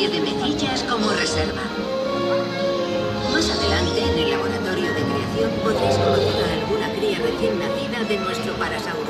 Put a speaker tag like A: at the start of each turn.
A: especie de mejillas como reserva. Más adelante, en el laboratorio de creación, podréis conocer a alguna cría recién nacida de nuestro parasaurus.